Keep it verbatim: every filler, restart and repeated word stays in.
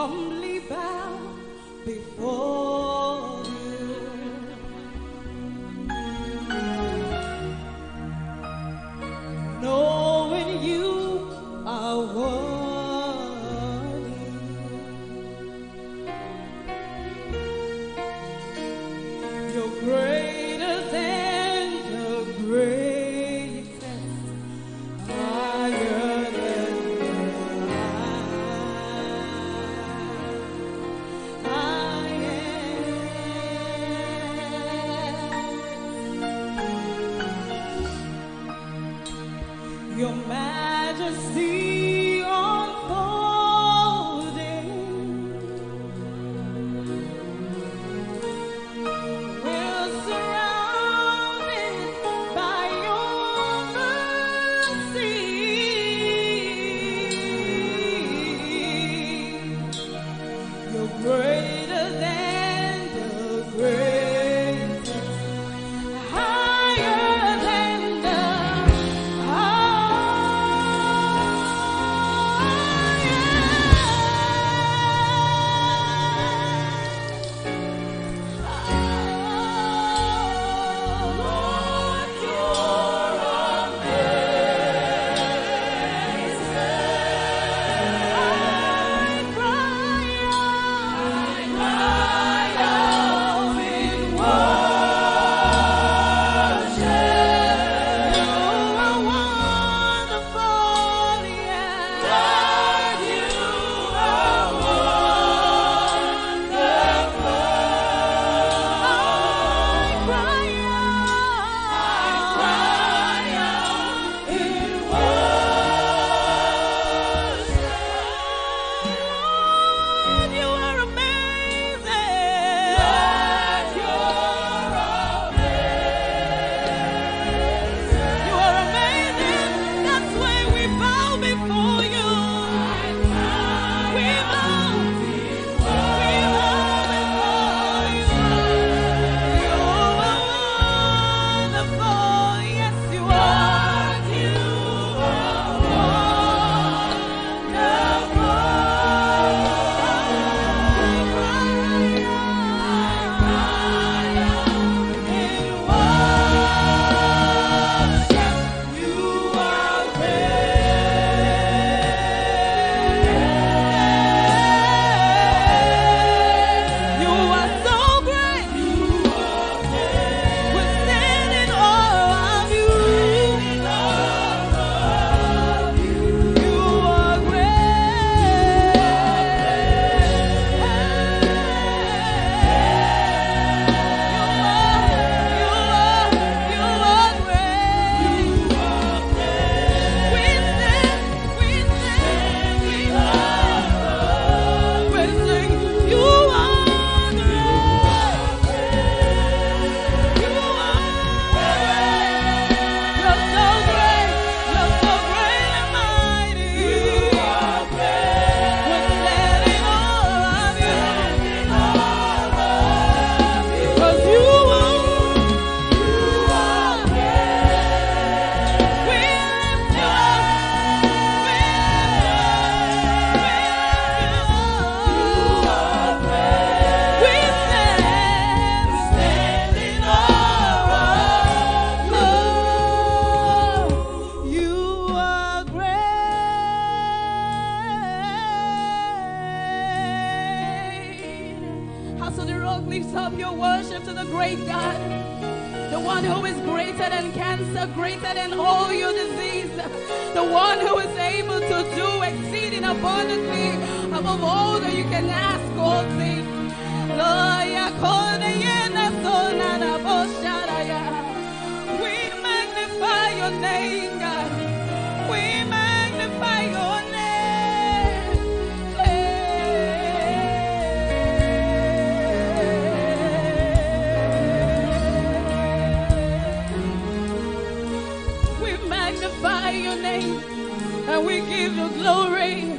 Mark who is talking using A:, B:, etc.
A: humbly bow before you, knowing you are worthy. You're greater than the greatest, higher than the high. I am your majesty unfolding. We're surrounded by your mercy. You're greater than the greatest, higher than the lift up your worship to the great God, the one who is greater than cancer, greater than all your disease, the one who is able to do exceeding abundantly above all that you can ask or think. We magnify your name, God. We magnify your name. We magnify your name and we give you glory.